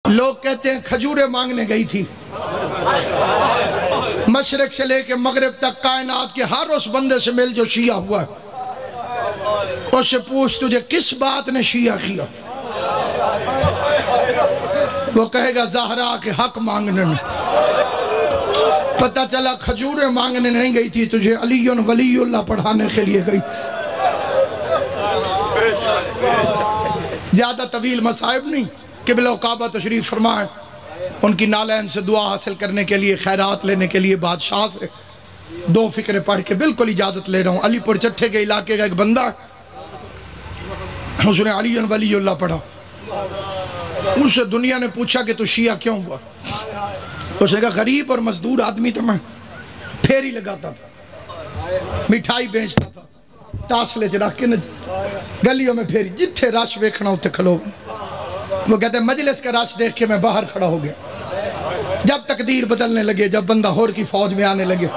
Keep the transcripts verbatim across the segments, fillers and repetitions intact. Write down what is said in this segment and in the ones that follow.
لوگ کہتے ہیں کھجورے مانگنے گئی تھی، مشرق سے لے کے مغرب تک کائنات کے ہر اس بندے سے مل جو شیعہ ہوا ہے، اس سے پوچھ تجھے کس بات نے شیعہ کیا؟ وہ کہے گا زہرا کے حق مانگنے میں۔ پتہ چلا کھجورے مانگنے نہیں گئی تھی، تجھے علی ولی اللہ پڑھانے کے لیے گئی۔ زیادہ طویل مصائب نہیں، قبلہ و کعبہ تشریف فرمائیں، ان کی نالین سے دعا حاصل کرنے کے لیے، خیرات لینے کے لیے بادشاہ سے دو فکرے پڑھ کے بالکل اجازت لے رہا ہوں۔ علی پور چٹھے کے علاقے کا ایک بندہ، اس نے علی ولی اللہ پڑھا، اس سے دنیا نے پوچھا کہ تو شیعہ کیوں ہوا؟ اس نے کہا غریب اور مزدور آدمی تھا، میں پھیری لگاتا تھا، مٹھائی بیچتا تھا، تاسلے چ رکھ کے گلیوں میں پھیری، جتھے رش ویکھنا ہوتے کھلو۔ وہ کہتے ہیں مجلس کا رش دیکھ کے میں باہر کھڑا ہو گیا، جب تقدیر بدلنے لگے، جب بندہ ہور کی فوج میں آنے لگے،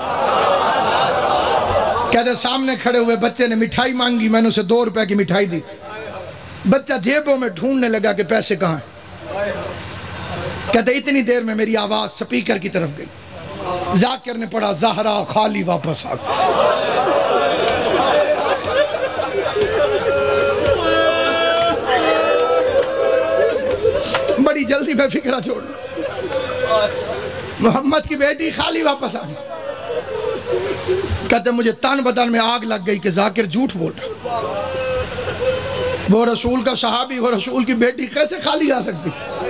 کہتے ہیں سامنے کھڑے ہوئے بچے نے مٹھائی مانگی، میں نے اسے دو روپے کی مٹھائی دی، بچہ جیبوں میں ڈھونڈنے لگا کہ پیسے کہاں ہیں۔ کہتے اتنی دیر میں میری آواز سپیکر کی طرف گئی، ذاکر نے پڑھا زہرا خالی واپس آ گئی۔ بڑی جلدی میں فکرہ چھوڑ، محمد کی بیٹی خالی واپس آ گئی۔ کہتے مجھے تن بدن میں آگ لگ گئی کہ ذاکر جھوٹ بول رہا، وہ رسول کا صحابی، وہ رسول کی بیٹی کیسے خالی آ سکتی؟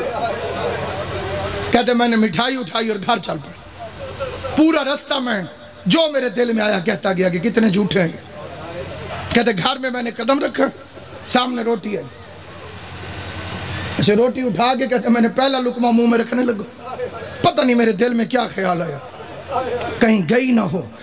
کہتے میں نے مٹھائی اٹھائی اور گھر چل پڑا، پورا رستہ میں جو میرے دل میں آیا کہتا گیا کہ کتنے جھوٹے ہیں۔ کہتے گھر میں میں نے قدم رکھا، سامنے روٹی ہے، اسے روٹی اٹھا کے کہتے میں نے پہلا لقمہ منہ میں رکھنے لگا، پتہ نہیں میرے دل میں کیا خیال آیا، کہیں گئی نہ ہو۔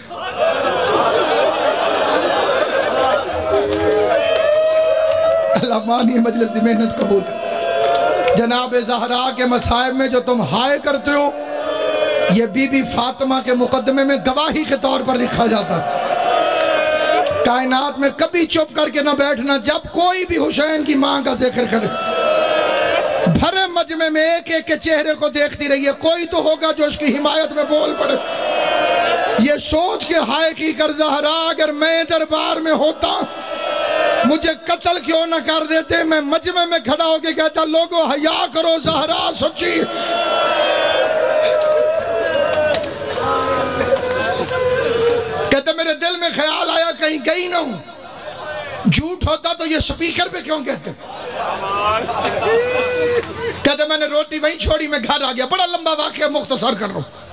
اللہ مانی مجلس دی محنت قبول کر۔ جناب زہرا کے مصائب میں جو تم ہائے کرتے ہو، یہ بی بی فاطمہ کے مقدمے میں گواہی کے طور پر لکھا جاتا ہے۔ کائنات میں کبھی چپ کر کے نہ بیٹھنا، جب کوئی بھی حسین کی ماں کا ذکر کرے، بھرے مجمع میں ایک ایک کے چہرے کو دیکھتی رہیے، کوئی تو ہوگا جو اس کی حمایت میں بول پڑے۔ یہ سوچ کے ہائے کی کر زہرا اگر میں دربار میں ہوتا مجھے قتل کیوں نہ کر دیتے، میں مجمع میں کھڑا ہو کے کہتا لوگو حیا کرو، زہرا سچی۔ کہتے میرے دل میں خیال آیا کہیں گئی نہ ہوں، جھوٹ ہوتا تو یہ سپیکر پہ کیوں کہتے؟ کہتے میں نے روٹی وہیں چھوڑی، میں گھر آ گیا، بڑا لمبا واقعہ مختصر کر رہا ہوں۔